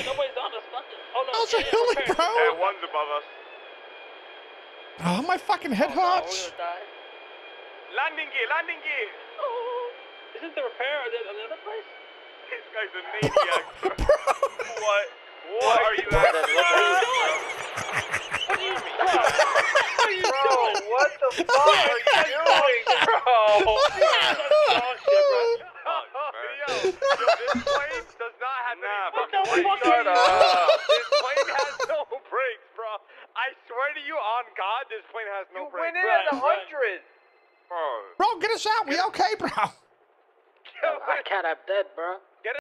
Nobody's on us. Nothing. Oh no. How's a heli, repair. bro? Hey, one's above us. Oh, my fucking head Oh, no, we're hurts. gonna die. Landing gear, landing gear. Oh. Isn't the repair on the other place? This guy's a maniac, bro. What? What are you What doing? are you doing? Bro, what the fuck are you doing, bro? Yo, this plane does not have any fucking brakes. Shut up. This plane has no brakes, bro. I swear to you, on God, this plane has no brakes. You went in at the 100. Bro. Bro, get us out. We okay, bro? I can't. I'm dead, bro.